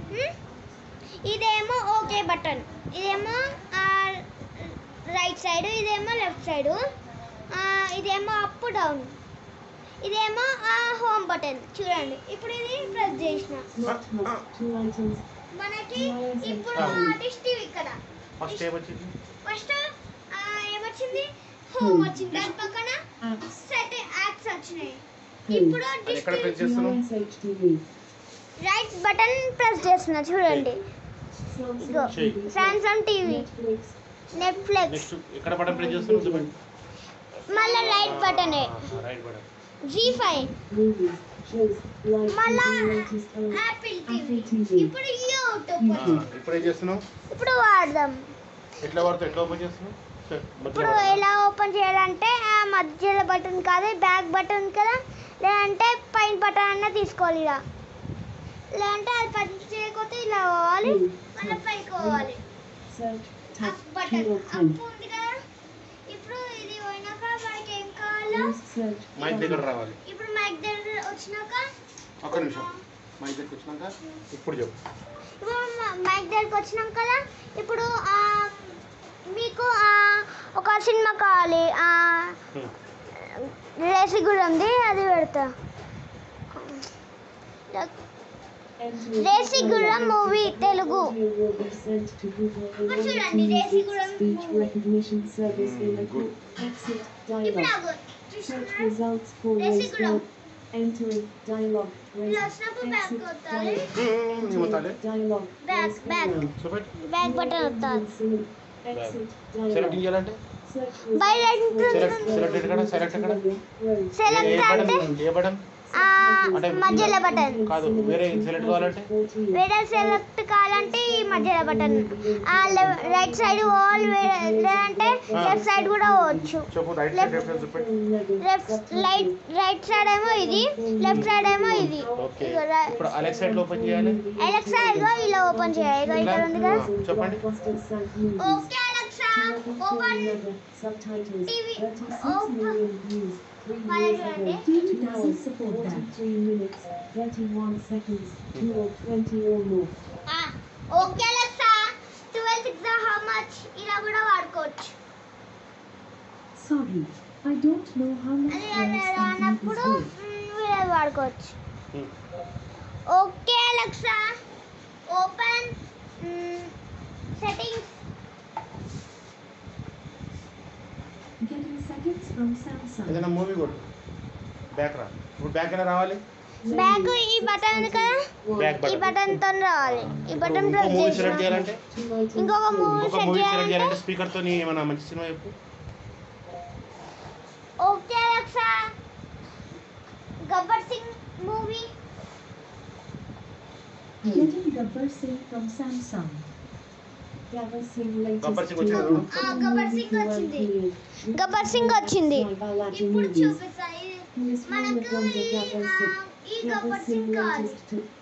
హ్మ్? ఇదేమో okay button, ఇదేమో రైట్ సైడ్, ఇదేమో లెఫ్ట్ సైడు, ఇదేమో అప్ డౌన్, ఇదేమో హోమ్ బటన్. చూడండి ఇప్పుడు ఇది ప్రెస్ చేసిన మనకి ఇప్పుడు డిష్ టీవీ ఇక్కడ ఫస్ట్ ఏమొచ్చింది? ఫస్ట్ ఏమొచ్చింది? హోమ్ వచ్చింది, దాని పక్కన సెట్ యాప్స్ వచ్చినాయి. ఇప్పుడు డిష్ ఎక్కడ ప్రెస్ చేస్తున్నావు? రైట్ బటన్ ప్రెస్ చేస్తున్నా చూడండి. ఇగో సామ్సంగ్ టీవీ, నెట్ఫ్లిక్స్. నెక్స్ట్ ఎక్కడ బటన్ ప్రెస్ చేస్తున్నావు చూడండి. మళ్ళీ రైట్ బటనే రైట్ బటన్. G5, మళ్ళా యాపిల్ టీవీ. ఇప్పుడు యూట్యూబ్. ఇప్పుడు ఏం చేస్తున్నావు? ఇప్పుడు వాడదాం. ఎట్లా వాడుతావు? ఎట్లా ఓపెన్ చేస్తున్నావు? ఇప్పుడు ఎలా ఓపెన్ చేయాలంటే మధ్యలో బటన్ కాదు, బ్యాక్ బటన్ కదా, లేదంటే పైన బటన్ అన్న తీసుకోవాలి. ఇలా లేదంటే అది పని చేయకపోతే ఇలా పోవాలి, మళ్ళీ పైకి పోవాలి. అప్ బటన్ అప్ ఉంది కదా. ఇప్పుడు ఇది పోయినాక మనకి ఏం కావాలో మైక్ దగ్గర రావాలి. ఇప్పుడు మైక్ దగ్గర వచ్చినాక ఒక్క నిమిషం. మైక్ దగ్గరికి వచ్చినాక ఇప్పుడు చెప్పు. ఇప్పుడు మైక్ దగ్గరికి వచ్చినాం కదా. ఇప్పుడు మీకు ఒక సినిమా కావాలి, రేసిగురంది, అది పెడతా. రేసిగురం మూవీ తెలుగు. చూడండి రేసిగురం బ్యాక్ బటన్ వస్తుంది. సెలెక్టింగ్ చేయాలంటే సెలెక్ట్ అంటే ఏ బటన్? మధ్యలో బటన్ కాదు, వేరే సెలెక్ట్ కావాలంటే వేరే సెలెక్ట్ కావాలంటే ఈ మధ్యలో బటన్. రైట్ సైడ్ పోవాలి, లేదంటే లెఫ్ట్ సైడ్ కూడా పోవచ్చు. చెప్పు. రైట్ సైడ్ లెఫ్ట్ చూపెట్టు. రైట్ సైడ్ ఏమో ఇది, లెఫ్ట్ సైడ్ ఏమో ఇది. ఓకే. ఇప్పుడు అలెక్సా ఎట్లా ఓపెన్ చేయాలి? అలెక్సా ఇగో ఇలా ఓపెన్ చేయాలి. ఇగో ఇక్కడ ఉంది కదా. చెప్పండి. Okay Alexa open TV open. Okay Alexa 12 how much ఇలా కూడా వాడుకోవచ్చు. Sorry, I don't know how much. అది అన్నప్పుడు ఇలా వాడుకోవచ్చు. Okay Alexa open settings. Getting settings from Samsung. ఏదైనా మూవీ కొట్టు. బ్యాక్ రా. ఇప్పుడు బ్యాక్ ఎలా రావాలి? బ్యాక్ ఈ బటన్ ఉంది కదా, బ్యాక్ ఈ బటన్. బటన్ తో రావాలి. ఈ బటన్ ప్రెస్ మూవీ సెలెక్ట్ చేసి చేయాలంటే ఇంకొక మూవీ ఒక సెట్ మూవీ సెలెక్ట్ చేయాలంటే చేయాలంటే స్పీకర్ తోని ఏమైనా మంచి సినిమా చెప్పు. Okay Alexa Gabbar Singh movie. Getting Gabbar Singh from Samsung. Gabbar Singh latest. Gabbar Singh వచ్చింది చూడు. గబ్బర్ సింగ్ వచ్చింది. గబ్బర్ సింగ్ వచ్చింది. ఇప్పుడు చూపిస్తా. మనకు ఈ గబ్బర్ సింగ్ కావాలి.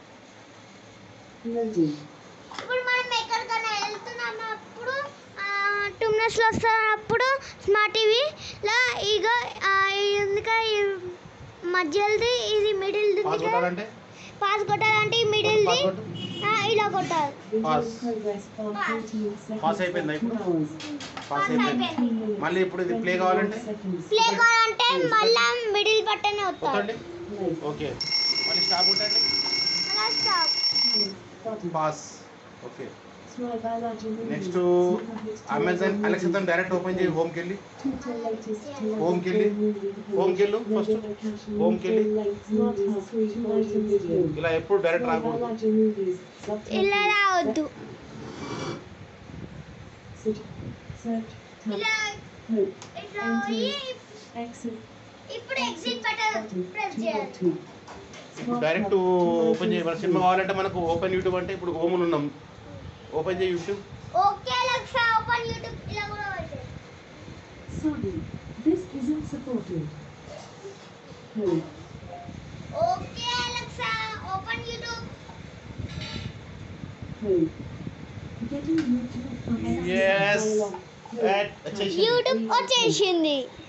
ఇప్పుడు మనం ఎక్కడికైనా వెళ్తున్నప్పుడు టూమ్నెస్లో వస్తున్నప్పుడు స్మార్ట్ టీవీలో ఇగో ఇది ఉంది కదా, ఈ మధ్యది ఇది మిడిల్ది పాస్ కొట్టాలంటే పాస్ కొట్టాలంటే ఈ మిడిల్ది ఇలా కొట్టాలి. పాస్ అయిపోయిందా? ఇప్పుడు పాస్ అయిపోయింది. మళ్ళీ ఇప్పుడు ఇది ప్లే కావాలంటే మళ్ళా మిడిల్ బటన్ వస్తుంది. కొట్టండి. ఓకే. మళ్ళీ స్టాప్ కొట్టండి. మళ్ళా stop. Pass. Okay. Next Amazon Alexa direct open చేయి. హోమ్కి వెళ్ళి ఫస్ట్ హోమ్కి వెళ్ళి ఇలా ఎప్పుడు డైరెక్ట్ రాకూడదు. ఇలా రావద్దు. ఇప్పుడు ఎగ్జిట్ బటన్ ప్రెస్ చేయాలి. ఇప్పుడు డైరెక్ట్ ఓపెన్ చేయ. మన సినిమా కావాలంటే మనకు ఓపెన్ యూట్యూబ్ అంటే ఇప్పుడు హోమ్ ఉన్నాం. ఓపెన్ చేయి YouTube. Okay Alexa open YouTube. ఇలా కూడా అవుతుంది. Sorry, this isn't supported. Okay Alexa open YouTube. Getting YouTube from Yes. Samsung. వచ్చేసింది. యూట్యూబ్ వచ్చేసింది.